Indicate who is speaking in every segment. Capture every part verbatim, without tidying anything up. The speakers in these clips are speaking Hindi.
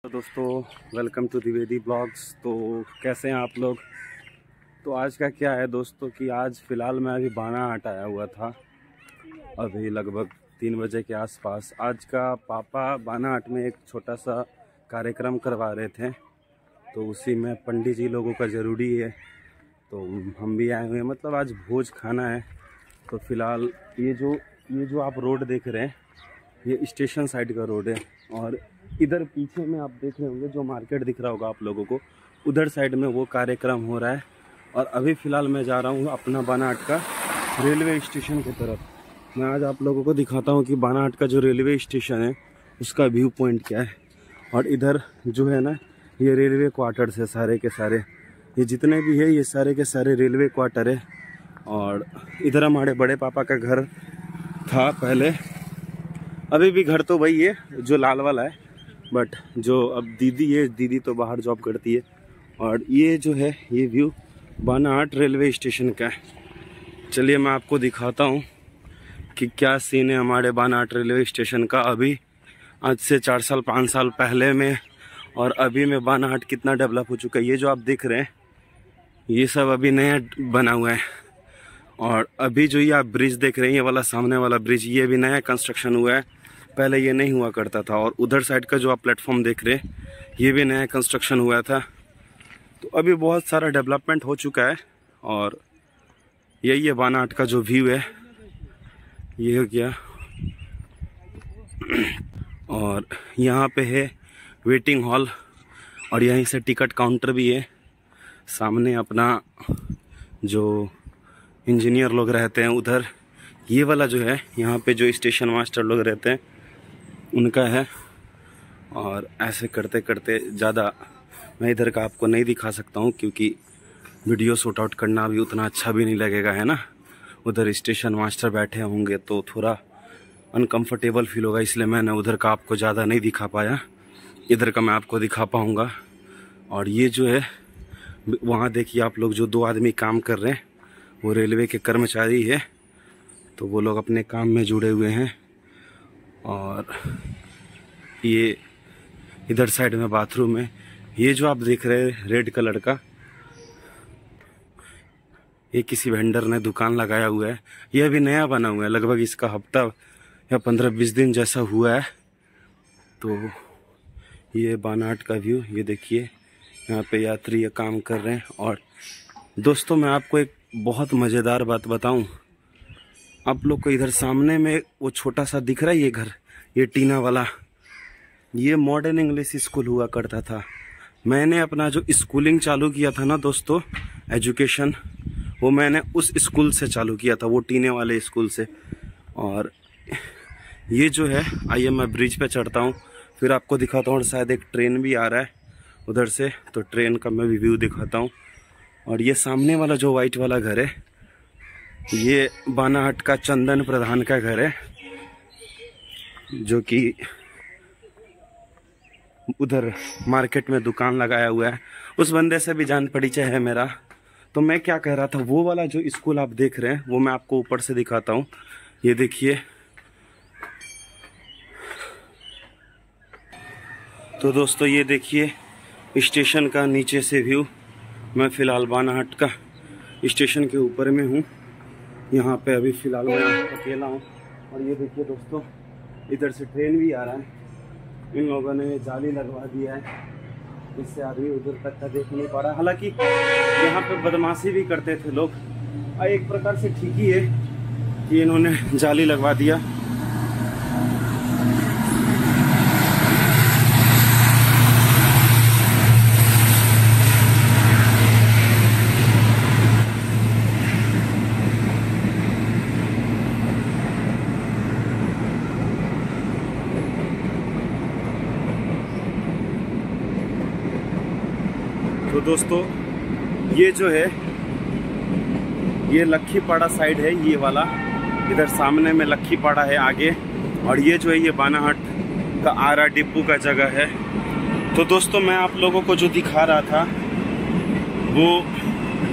Speaker 1: तो दोस्तों वेलकम टू द्विवेदी ब्लॉग्स। तो कैसे हैं आप लोग। तो आज का क्या है दोस्तों कि आज फ़िलहाल मैं अभी बानाहाट आया हुआ था, अभी लगभग तीन बजे के आसपास। आज का पापा बानाहाट में एक छोटा सा कार्यक्रम करवा रहे थे, तो उसी में पंडित जी लोगों का ज़रूरी है, तो हम भी आए हुए हैं। मतलब आज भोज खाना है। तो फ़िलहाल ये जो ये जो आप रोड देख रहे हैं, ये स्टेशन साइड का रोड है, और इधर पीछे में आप देख रहे होंगे जो मार्केट दिख रहा होगा आप लोगों को, उधर साइड में वो कार्यक्रम हो रहा है। और अभी फ़िलहाल मैं जा रहा हूँ अपना बानाहाट का रेलवे स्टेशन की तरफ। मैं आज आप लोगों को दिखाता हूँ कि बानाहाट का जो रेलवे स्टेशन है उसका व्यू पॉइंट क्या है। और इधर जो है ना, ये रेलवे क्वार्टर्स है सारे के सारे, ये जितने भी है ये सारे के सारे रेलवे क्वार्टर है। और इधर हमारे बड़े पापा का घर था पहले, अभी भी घर तो वही है जो लाल वाला है, बट जो अब दीदी है, दीदी तो बाहर जॉब करती है। और ये जो है ये व्यू बानाहाट रेलवे स्टेशन का है। चलिए मैं आपको दिखाता हूँ कि क्या सीन है हमारे बानाहाट रेलवे स्टेशन का अभी, आज से चार साल पाँच साल पहले में और अभी में बानाहाट कितना डेवलप हो चुका है। ये जो आप देख रहे हैं ये सब अभी नया बना हुआ है। और अभी जो ये आप ब्रिज देख रहे हैं, ये वाला सामने वाला ब्रिज, ये भी नया कंस्ट्रक्शन हुआ है, पहले ये नहीं हुआ करता था। और उधर साइड का जो आप प्लेटफॉर्म देख रहे हैं ये भी नया कंस्ट्रक्शन हुआ था। तो अभी बहुत सारा डेवलपमेंट हो चुका है। और यही है बानाहाट का जो व्यू है, ये हो गया। और यहाँ पे है वेटिंग हॉल, और यहीं से टिकट काउंटर भी है। सामने अपना जो इंजीनियर लोग रहते हैं उधर, ये वाला जो है यहाँ पे जो स्टेशन मास्टर लोग रहते हैं उनका है। और ऐसे करते करते ज़्यादा मैं इधर का आपको नहीं दिखा सकता हूँ, क्योंकि वीडियो शूट आउट करना भी उतना अच्छा भी नहीं लगेगा, है ना। उधर स्टेशन मास्टर बैठे होंगे तो थोड़ा अनकंफर्टेबल फील होगा, इसलिए मैंने उधर का आपको ज़्यादा नहीं दिखा पाया। इधर का मैं आपको दिखा पाऊँगा। और ये जो है वहाँ देखिए आप लोग, जो दो आदमी काम कर रहे हैं वो रेलवे के कर्मचारी है, तो वो लोग अपने काम में जुड़े हुए हैं। और ये इधर साइड में बाथरूम है। ये जो आप देख रहे हैं रेड कलर का, ये किसी वेंडर ने दुकान लगाया हुआ है। ये अभी नया बना हुआ है, लगभग इसका हफ्ता या पंद्रह बीस दिन जैसा हुआ है। तो ये बानाहाट का व्यू, ये देखिए यहाँ पे यात्री ये काम कर रहे हैं। और दोस्तों मैं आपको एक बहुत मज़ेदार बात बताऊं, आप लोग को इधर सामने में वो छोटा सा दिख रहा है ये घर, ये टीना वाला, ये मॉडर्न इंग्लिश स्कूल हुआ करता था। मैंने अपना जो स्कूलिंग चालू किया था ना दोस्तों, एजुकेशन, वो मैंने उस स्कूल से चालू किया था, वो टीने वाले स्कूल से। और ये जो है, आइए मैं ब्रिज पे चढ़ता हूँ फिर आपको दिखाता हूँ। और शायद एक ट्रेन भी आ रहा है उधर से, तो ट्रेन का मैं भी व्यू दिखाता हूँ। और ये सामने वाला जो वाइट वाला घर है, ये बानाहाट का चंदन प्रधान का घर है, जो कि उधर मार्केट में दुकान लगाया हुआ है। उस बंदे से भी जान परिचय है मेरा। तो मैं क्या कह रहा था, वो वाला जो स्कूल आप देख रहे हैं वो मैं आपको ऊपर से दिखाता हूँ। ये देखिए, तो दोस्तों ये देखिए स्टेशन का नीचे से व्यू। मैं फ़िलहाल बानाहाट का स्टेशन के ऊपर में हूँ, यहाँ पे अभी फ़िलहाल मैं अकेला हूँ। और ये देखिए दोस्तों, इधर से ट्रेन भी आ रहा है। इन लोगों ने जाली लगवा दिया है, इससे आदमी उधर तक का देख नहीं पा रहा। हालांकि यहाँ पे बदमाशी भी करते थे लोग, एक प्रकार से ठीक ही है कि इन्होंने जाली लगवा दिया। तो दोस्तों ये जो है ये लखीपाड़ा साइड है, ये वाला इधर सामने में लखीपाड़ा है आगे। और ये जो है ये बानाहाट का आरा डिपू का जगह है। तो दोस्तों मैं आप लोगों को जो दिखा रहा था वो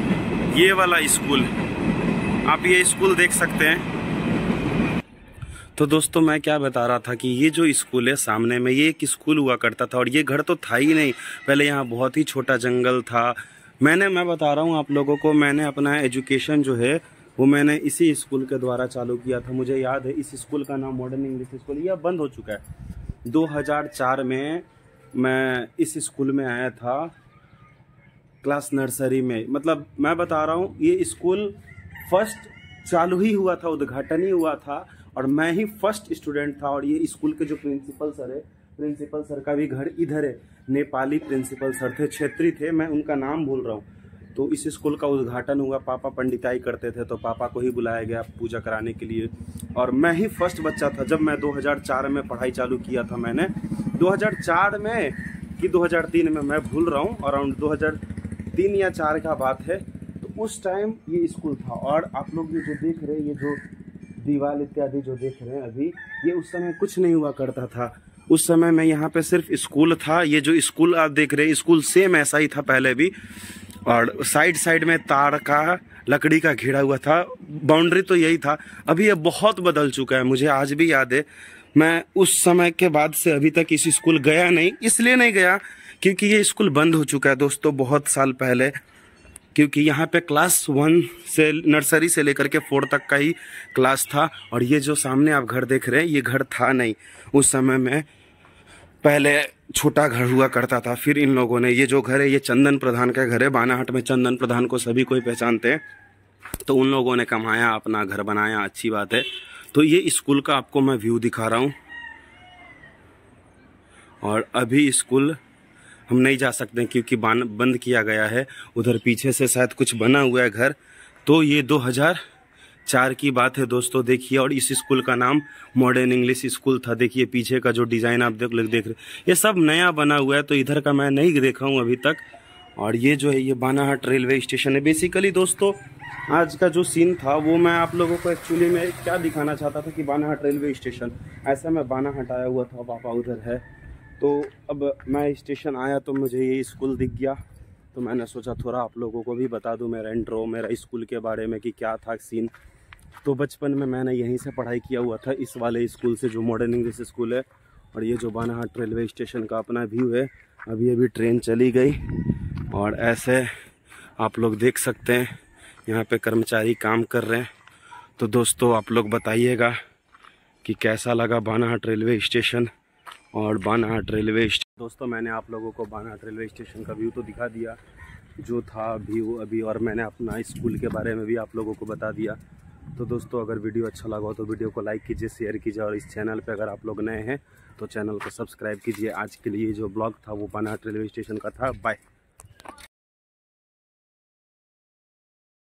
Speaker 1: ये वाला स्कूल, आप ये स्कूल देख सकते हैं। तो दोस्तों मैं क्या बता रहा था कि ये जो स्कूल है सामने में, ये एक स्कूल हुआ करता था और ये घर तो था ही नहीं। पहले यहाँ बहुत ही छोटा जंगल था। मैंने मैं बता रहा हूँ आप लोगों को, मैंने अपना एजुकेशन जो है वो मैंने इसी स्कूल के द्वारा चालू किया था। मुझे याद है इस स्कूल का नाम मॉडर्न इंग्लिश स्कूल, यह बंद हो चुका है। दो हज़ार चार में मैं इस स्कूल में आया था, क्लास नर्सरी में। मतलब मैं बता रहा हूँ ये स्कूल फर्स्ट चालू ही हुआ था, उद्घाटन ही हुआ था और मैं ही फर्स्ट स्टूडेंट था। और ये स्कूल के जो प्रिंसिपल सर है, प्रिंसिपल सर का भी घर इधर है। नेपाली प्रिंसिपल सर थे, क्षेत्रीय थे, मैं उनका नाम भूल रहा हूँ। तो इस स्कूल का उद्घाटन हुआ, पापा पंडिताई करते थे तो पापा को ही बुलाया गया पूजा कराने के लिए। और मैं ही फर्स्ट बच्चा था जब मैं दो हज़ार चार में पढ़ाई चालू किया था। मैंने दो हज़ार चार में कि दो हज़ार तीन में, मैं भूल रहा हूँ, अराउंड दो हज़ार तीन या चार का बात है। तो उस टाइम ये स्कूल था। और आप लोग ये जो देख रहे हैं, ये जो दीवार इत्यादि जो देख रहे हैं अभी, ये उस समय कुछ नहीं हुआ करता था। उस समय में यहाँ पे सिर्फ स्कूल था। ये जो स्कूल आप देख रहे हैं, स्कूल सेम ऐसा ही था पहले भी। और साइड साइड में तार का, लकड़ी का घेरा हुआ था। बाउंड्री तो यही था। अभी ये बहुत बदल चुका है, मुझे आज भी याद है। मैं उस समय के बाद से अभी तक इस स्कूल गया नहीं। इसलिए नहीं गया क्योंकि ये स्कूल बंद हो चुका है दोस्तों, बहुत साल पहले। क्योंकि यहाँ पे क्लास वन से, नर्सरी से लेकर के फोर तक का ही क्लास था। और ये जो सामने आप घर देख रहे हैं, ये घर था नहीं उस समय में। पहले छोटा घर हुआ करता था। फिर इन लोगों ने, ये जो घर है ये चंदन प्रधान का घर है। बानाहाट में चंदन प्रधान को सभी कोई पहचानते हैं। तो उन लोगों ने कमाया, अपना घर बनाया, अच्छी बात है। तो ये स्कूल का आपको मैं व्यू दिखा रहा हूँ। और अभी स्कूल हम नहीं जा सकते क्योंकि बंद किया गया है। उधर पीछे से शायद कुछ बना हुआ है घर। तो ये दो हज़ार चार की बात है दोस्तों, देखिए। और इस स्कूल का नाम मॉडर्न इंग्लिश स्कूल था। देखिए पीछे का जो डिज़ाइन आप देख देख रहे, ये सब नया बना हुआ है। तो इधर का मैं नहीं देखा हूँ अभी तक। और ये जो है, ये बानाहाट रेलवे स्टेशन है। बेसिकली दोस्तों आज का जो सीन था वो मैं आप लोगों को एक्चुअली में क्या दिखाना चाहता था कि बानाहाट रेलवे स्टेशन, ऐसा मैं बानाहाट आया हुआ था, पापा उधर है। तो अब मैं स्टेशन आया तो मुझे ये स्कूल दिख गया। तो मैंने सोचा थोड़ा आप लोगों को भी बता दूं मेरा इंट्रो, मेरा स्कूल के बारे में कि क्या था सीन। तो बचपन में मैंने यहीं से पढ़ाई किया हुआ था, इस वाले स्कूल से जो मॉडर्न इंग्लिश स्कूल है। और ये जो बानाहाट रेलवे स्टेशन का अपना व्यू है, अभी अभी ट्रेन चली गई और ऐसे आप लोग देख सकते हैं यहाँ पे कर्मचारी काम कर रहे हैं। तो दोस्तों आप लोग बताइएगा कि कैसा लगा बानाहाट रेलवे स्टेशन और बानाहाट रेलवे स्टेशन। दोस्तों मैंने आप लोगों को बानाहाट रेलवे स्टेशन का व्यू तो दिखा दिया जो था व्यू अभी, और मैंने अपना स्कूल के बारे में भी आप लोगों को बता दिया। तो दोस्तों अगर वीडियो अच्छा लगा हो तो वीडियो को लाइक कीजिए, शेयर कीजिए। और इस चैनल पे अगर आप लोग नए हैं तो चैनल को सब्सक्राइब कीजिए। आज के लिए जो ब्लॉग था वो बानाहाट रेलवे स्टेशन का था। बाय।